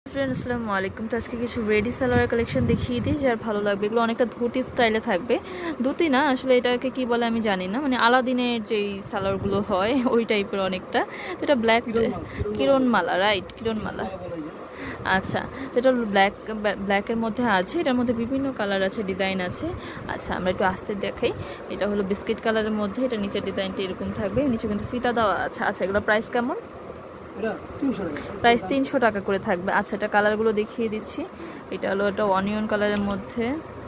Friend আসসালামু আলাইকুম। তো আজকে কিছু রেডি সালোয়ার কালেকশন দেখিয়ে দিই যার ভালো লাগবে। এগুলো অনেকটা ধুতি স্টাইলে থাকবে। ধুতি না, আসলে এটাকে কি বলে আমি জানি না, মানে আলাদিনের যেই সালোয়ারগুলো হয় ওই টাইপের অনেকটা। তো এটা ব্ল্যাক কিরণমালা, রাইট? কিরণমালা, আচ্ছা। তো এটা ব্ল্যাকের মধ্যে আছে, এটার মধ্যে বিভিন্ন কালার আছে, ডিজাইন আছে। আচ্ছা, আমরা একটু আস্তে দেখাই। এটা হলো বিস্কিট কালারের মধ্যে, এটা নিচের ডিজাইনটা এরকম থাকবে, নিচে কিন্তু ফিতা দেওয়া আছে। আচ্ছা, এগুলো প্রাইস কেমন? প্রাইস 300 টাকা করে থাকবে। আচ্ছা, এটা কালারগুলো দেখিয়ে দিচ্ছি। এটা হলো একটা অনিয়ন কালারের মধ্যে,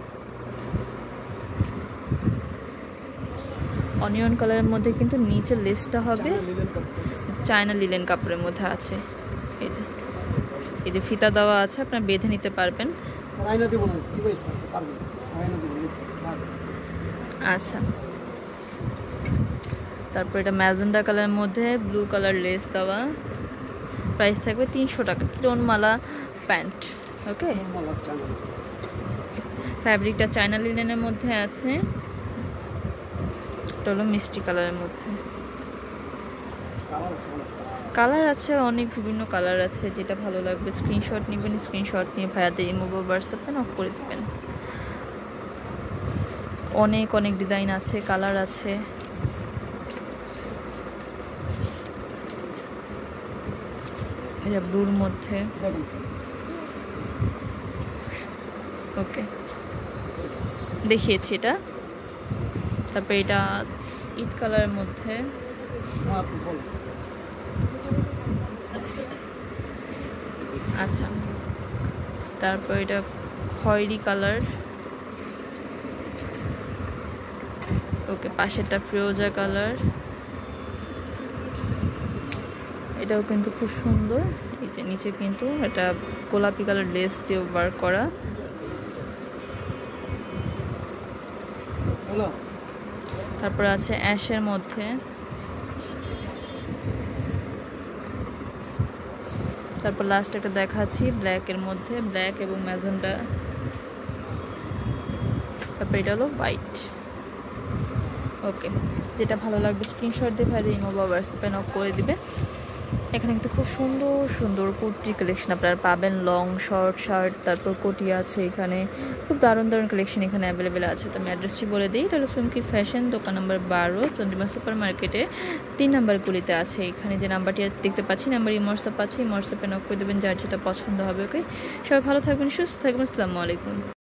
অনিয়ন কালারের মধ্যে কিন্তু নিচের লেসটা হবে চায়না লিলেন কাপড়ের মধ্যে আছে। এই যে ফিতা দেওয়া আছে, আপনারা বেঁধে নিতে পারবেন। আচ্ছা, তারপর এটা ম্যাজেন্ডা কালারের মধ্যে ব্লু কালার লেস দেওয়া, প্রাইস থাকবে 300 টাকা। কিরণমালা প্যান্ট, ওকে। ফ্যাব্রিকটা চায়না লিনেনের মধ্যে আছে। এটা হলো মিষ্টি কালারের মধ্যে, কালার আছে অনেক, বিভিন্ন কালার আছে, যেটা ভালো লাগবে স্ক্রিনশট নেবেন। স্ক্রিনশট নিয়ে ভাইয়াদের ইমো বা হোয়াটসঅ্যাপে নক করে দেবেন। অনেক অনেক ডিজাইন আছে, কালার আছে। এটা ব্লুর মধ্যে, ওকে, দেখিয়েছি এটা। তারপরে এটা ইট কালারের মধ্যে, আচ্ছা। তারপর এটা খয়েরি কালার, ওকে। পাশেরটা ফিরোজা কালার, এটাও কিন্তু খুব সুন্দর। এই যে নিচে কিন্তু এটা গোলাপি কালার লেস দিয়ে ওয়ার্ক করা। তারপর আছে অ্যাশের মধ্যে, তারপর লাস্ট একটা দেখাচ্ছি ব্ল্যাকের মধ্যে, ব্ল্যাক এবং ম্যাজেন্ডা। তারপর এটা হলো হোয়াইট, ওকে। যেটা ভালো লাগবে স্ক্রিনশট দিয়ে ভাই ইমো বা হোয়াটসঅ্যাপে নক করে দিবে। এখানে কিন্তু খুব সুন্দর সুন্দর কুর্তির কালেকশন আপনারা পাবেন, লং শর্ট শার্ট, তারপর কোটি আছে এখানে। খুব দারুণ দারুণ কালেকশন এখানে অ্যাভেলেবেল আছে। তো আমি অ্যাড্রেসটি বলে দিই, এটা হলো চুমকি ফ্যাশন, দোকান নম্বর 12, চন্দ্রিমা সুপার মার্কেটে 3 নম্বর গুলিতে আছে। এখানে যে নাম্বারটি দেখতে পাচ্ছি, নাম্বার হোয়াটসঅ্যাপ আছে, হোয়াটসঅ্যাপে নক করে দেবেন যার যেটা পছন্দ হবে, ওকে। সবাই ভালো থাকবেন, সুস্থ থাকবেন, আসসালামু আলাইকুম।